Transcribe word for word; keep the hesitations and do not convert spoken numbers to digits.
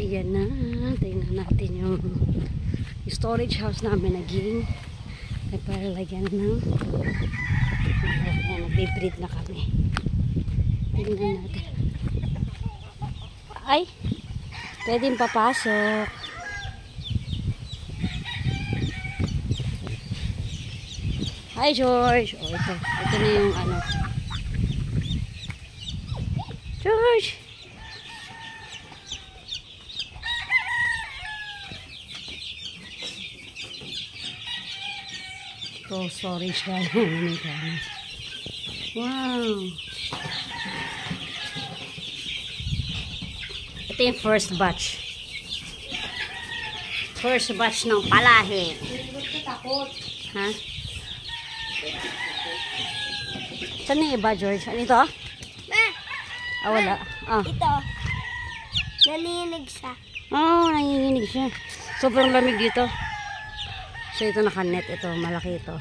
Ayan na. Tingnan natin yung storage house namin naging. Ay para lagyan ng nag-breed na kami. Tingnan natin. Ay! Pwedeng papasok. Hi George! O ito. Ito na yung ano. George! Ito, storage guys. Wow! Ito yung first batch. First batch ng palahe. Ha? Saan yung iba, George? Ano ito? Ah, wala. Ah. Ito. Naninig siya. Oo, oh, nanginginig siya. Sobrang lamig dito. So, ito nakanet. Ito, malaki ito.